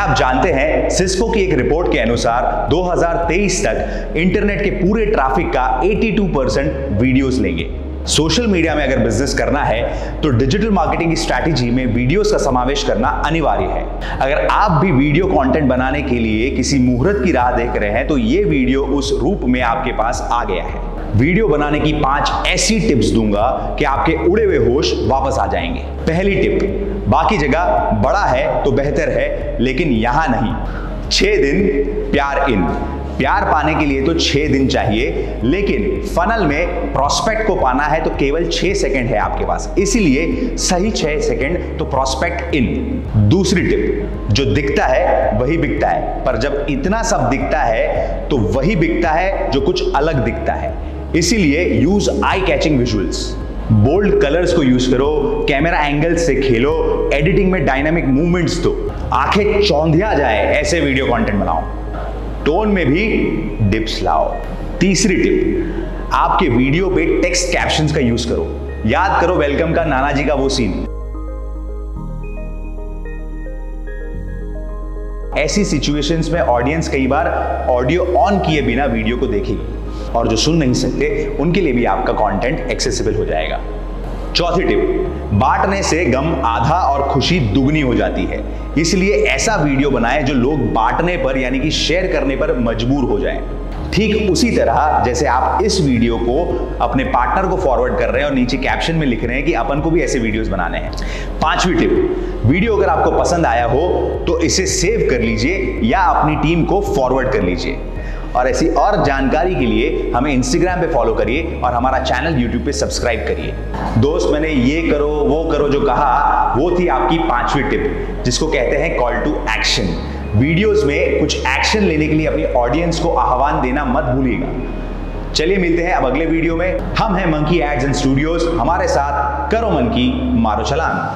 आप जानते हैं सिस्को की एक रिपोर्ट के अनुसार 2023 तक इंटरनेट के पूरे ट्रैफिक का 82% वीडियोस लेंगे। सोशल मीडिया में अगर बिजनेस करना है तो डिजिटल मार्केटिंग की स्ट्रैटेजी में वीडियोस का समावेश करना अनिवार्य है। अगर आप भी वीडियो कंटेंट बनाने के लिए किसी मुहूर्त की राह देख रहे हैं तो ये वीडियो उस रूप में आपके पास आ गया है। वीडियो बनाने की 5 ऐसी टिप्स दूंगा कि आपके उड़े हुए होश वापस आ जाएंगे। पहली टिप, बाकी जगह बड़ा है तो बेहतर है लेकिन यहां नहीं। 6 दिन प्यार इन। प्यार पाने के लिए तो 6 दिन चाहिए, लेकिन फनल में प्रोस्पेक्ट को पाना है तो केवल 6 सेकंड है आपके पास, इसीलिए सही 6 सेकंड तो प्रोस्पेक्ट इन। दूसरी टिप, जो दिखता है वही बिकता है, पर जब इतना सब दिखता है तो वही बिकता है जो कुछ अलग दिखता है। इसीलिए use eye catching visuals. Bold colours को यूज करो, कैमरा एंगल्स से खेलो, एडिटिंग में डायनामिक मूवमेंट्स दो, आंखें चौंधिया जाए ऐसे वीडियो कंटेंट बनाओ। टोन में भी डिप्स लाओ। तीसरी टिप, आपके वीडियो पे टेक्स्ट कैप्शंस का यूज करो। याद करो वेलकम का नाना जी का वो सीन। ऐसी सिचुएशंस में ऑडियंस कई बार ऑडियो ऑन किए बिना वीडियो को देखेगी, और जो सुन नहीं सकते उनके लिए भी आपका कंटेंट एक्सेसिबल हो जाएगा। चौथी टिप, बांटने से गम आधा और खुशी दुगनी हो जाती है, इसलिए ऐसा वीडियो बनाएं जो लोग बांटने पर यानी कि शेयर करने पर मजबूर हो जाएं। ठीक उसी तरह जैसे आप इस वीडियो को अपने पार्टनर को फॉरवर्ड कर रहे हैं और नीचे कैप्शन में लिख रहे हैं कि अपन को भी ऐसे वीडियोस बनाने हैं। पांचवी टिप, वीडियो अगर आपको पसंद आया हो तो इसे सेव कर लीजिए या अपनी टीम को फॉरवर्ड कर लीजिए। और ऐसी और जानकारी के लिए हमें इंस्टाग्राम पे फॉलो करिए और हमारा चैनल यूट्यूब पे सब्सक्राइब करिए। दोस्त, मैंने ये करो वो करो जो कहा वो थी आपकी 5वीं टिप, जिसको कहते हैं कॉल टू एक्शन। वीडियोस में कुछ एक्शन लेने के लिए अपनी ऑडियंस को आह्वान देना मत भूलिएगा। चलिए मिलते हैं अब अगले वीडियो में। हम हैं मंकी एड्स एंड स्टूडियोज, हमारे साथ करो मन की मारो छलांग।